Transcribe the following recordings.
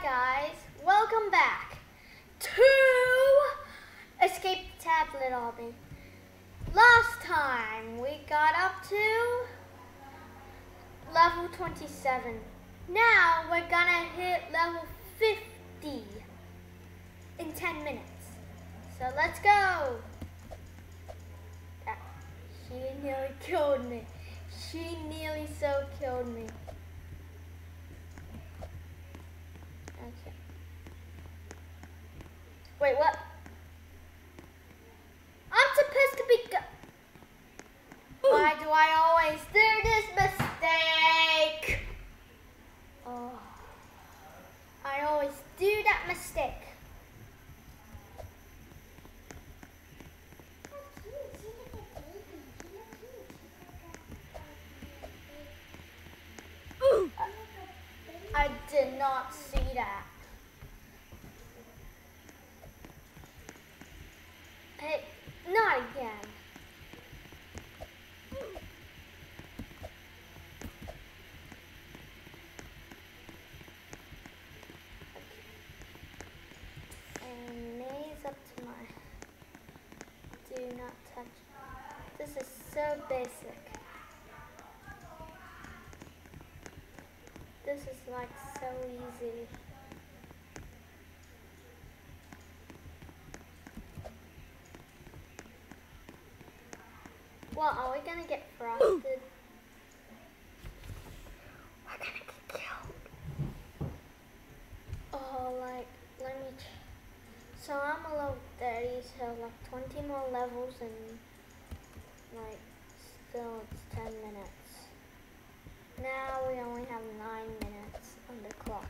guys, welcome back to Escape the Tablet Obby. Last time we got up to level 27. Now we're gonna hit level 50 in 10 minutes. So let's go. She nearly killed me. She nearly so killed me. Okay. Wait, what? I'm supposed to be Why do I always do this mistake? Oh, I always do that mistake. I did not see that. Hey, not again. And maze up to my do not touch. This is so basic. This is like so easy. Well, are we gonna get frosted? We're gonna get killed. Oh, like, let me so I'm a level 30, so like 20 more levels and like still it's 10 minutes. Now we only have 9 minutes on the clock.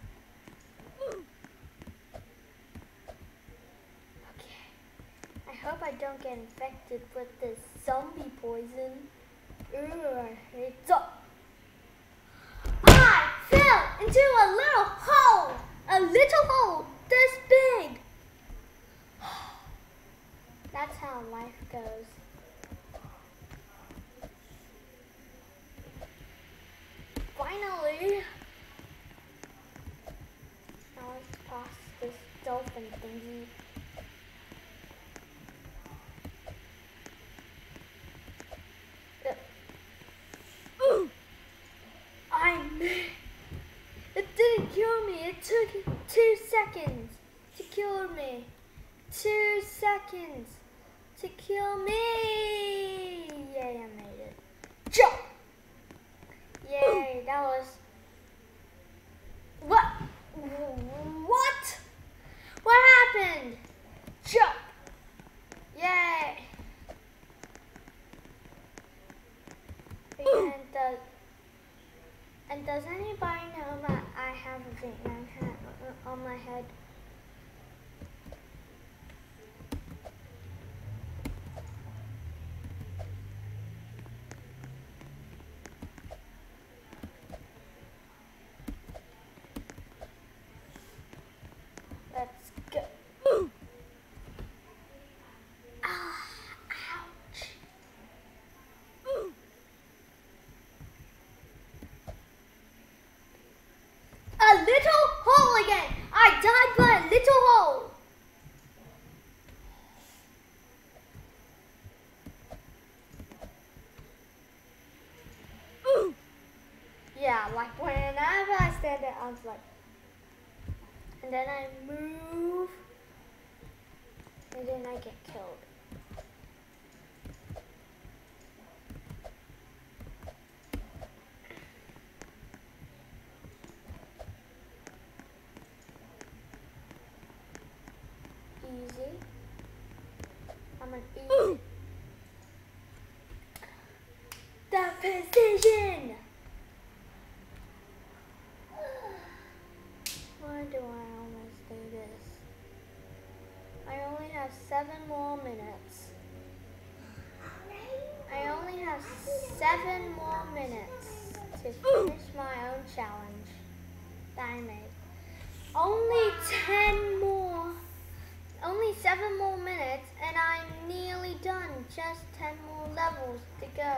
Okay. I hope I don't get infected with this zombie poison. Ooh, I hate that. I fell into a little hole! A little hole this big! That's how life goes. Finally! Now let's pass this dolphin thingy. It didn't kill me. It took 2 seconds to kill me. 2 seconds to kill me. Yay, I made it. Jump! Yay, that was... What? What? What happened? Jump! Yay! And does anybody know that I have a Vietnam hat on my head? Let's go. Ouch. A little hole again. I died by a little hole. Yeah, like whenever I stand there, I was like, and then I move, and then I get killed. Easy. I'm an easy. The precision! Why do I always do this? I only have 7 more minutes. I only have 7 more minutes to finish my own challenge that I made. Only 10 more. Only 7 more minutes and I'm nearly done. Just 10 more levels to go.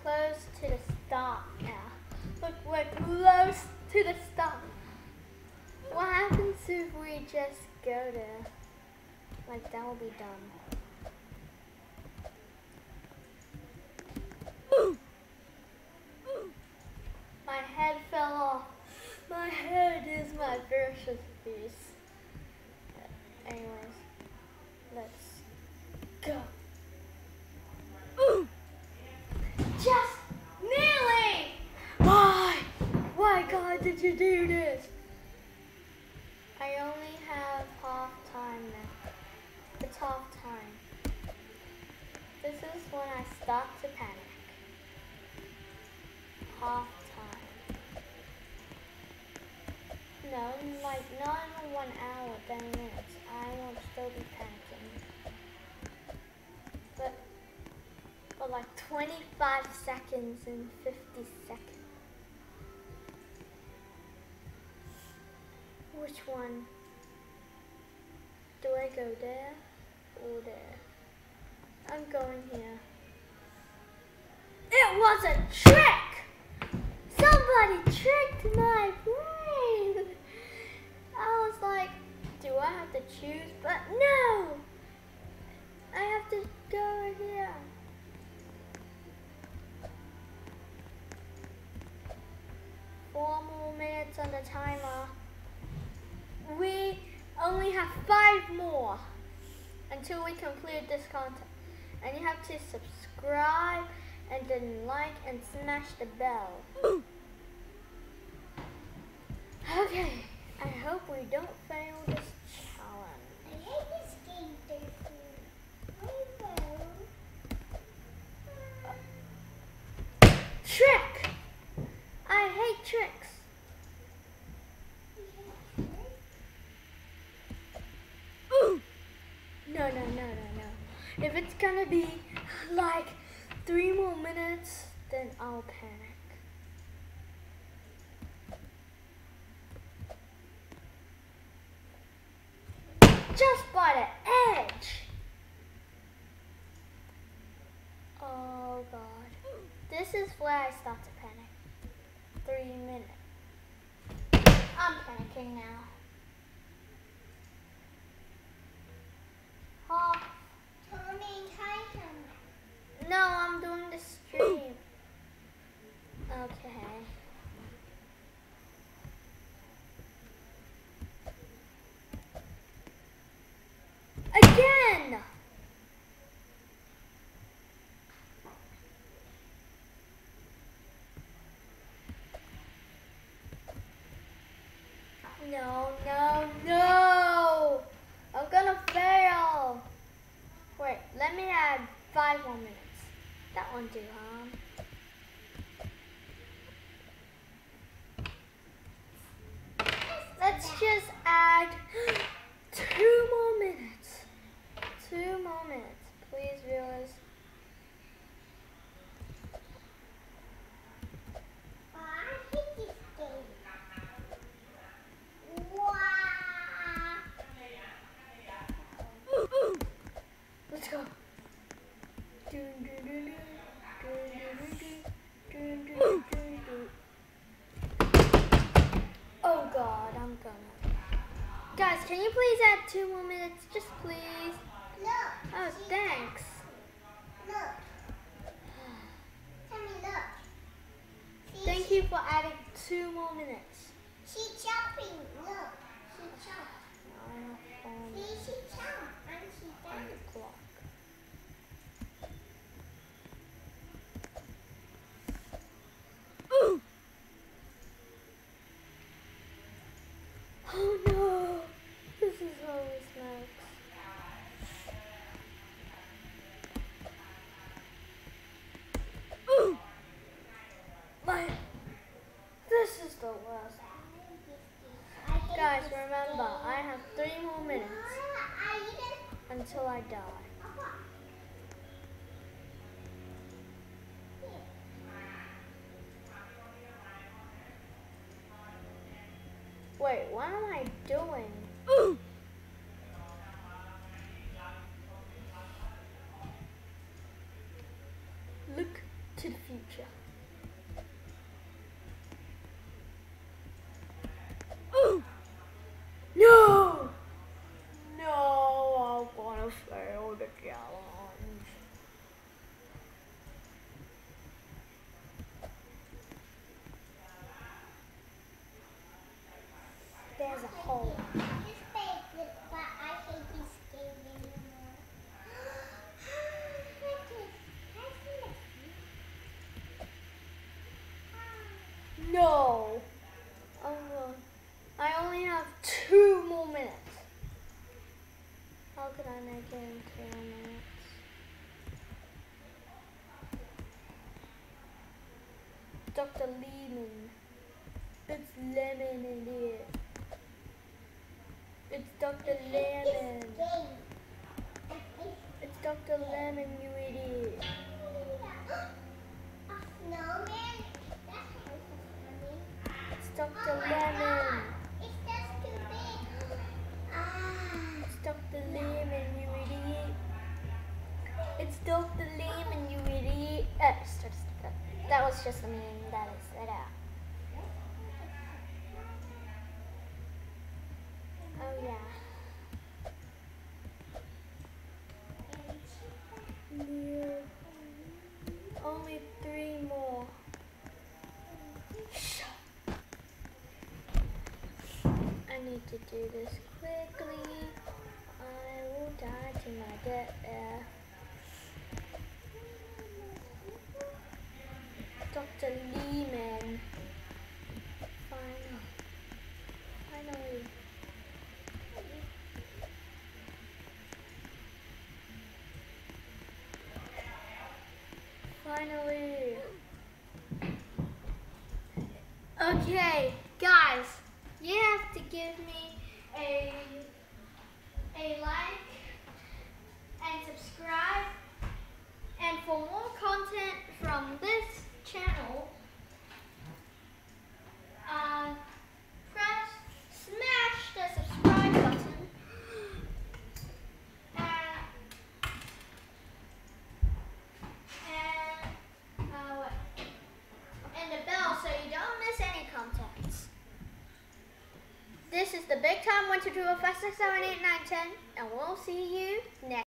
close to the stop now. Look, we're close to the stop. What happens if we just go there? Like, that will be dumb. My head fell off. My head is my precious piece. Anyways, let's go. Just nearly! Why God did you do this? I only have half time now. It's half time. This is when I start to panic. Half time. No, like not in 1 hour, 10 minutes. I won't still be panicking. But like 25 seconds and 50 seconds. Which one? Do I go there or there? I'm going here. It was a trick! Somebody tricked my brain! I was like, do I have to choose? But no! I have to go here. Four more minutes on the timer. We only have 5 more until we complete this content. And you have to subscribe and then like and smash the bell. Okay, I hope we don't fail this challenge. I hate this game, Trick! I hate tricks. No. If it's gonna be like 3 more minutes, then I'll panic. Just by the edge. Oh God. This is where I start to panic. 3 minutes. I'm panicking now. Oh. No, I'm doing the stream. Okay. Again! No! I'm gonna fail. Wait, let me add 5 more minutes. That won't do harm. Let's just add 2 more minutes. 2 more minutes, please, viewers. Let's go. Oh God, I'm gonna. Guys, can you please add 2 more minutes? Just please. Look. Oh, thanks. Look. Tell me, look. Thank you for adding 2 more minutes. She's jumping. Look. She jumped. No, See, she jumped. And she on danced. the clock. Oh no! This is holy smokes. This is the worst. Guys, remember, I have 3 more minutes until I die. Wait, what am I doing? Look to the future. hole. It's big, but I hate this game anymore. No. Oh, I only have 2 more minutes. How could I make it in 2 minutes? Dr. Lemon. It's lemon in here. It's Dr. Lemon. It's Dr. Lemon, you idiot. Snowman? It's Dr. Lemon. It's just too big. It's Dr. Lemon, you idiot. It's Dr. Lemon, you idiot. That was just a meme. That is it out. Oh yeah. Yeah. Only 3 more. I need to do this quickly. I will die till I get there. Dr. Lehman. Finally. Finally. Okay, guys, you have to give me a like and subscribe. And for more content from this channel, smash the subscribe button and the bell so you don't miss any contents. This is the Big Time 1, 2, 3, 4, 5, 6, 7, 8, 9, 10, and we'll see you next.